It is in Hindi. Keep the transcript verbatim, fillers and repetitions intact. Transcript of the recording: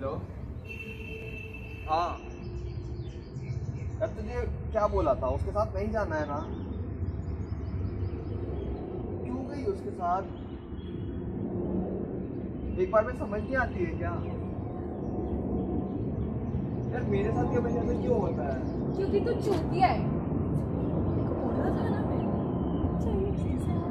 हेलो। हाँ यार, तुझे क्या बोला था, उसके साथ नहीं जाना है ना? क्यों गई उसके साथ? एक बार में समझ नहीं आती है क्या? यार मेरे साथ ये वजह से क्यों होता है? क्योंकि तू चूतिया है। देखो बोला था ना मैं। चलिए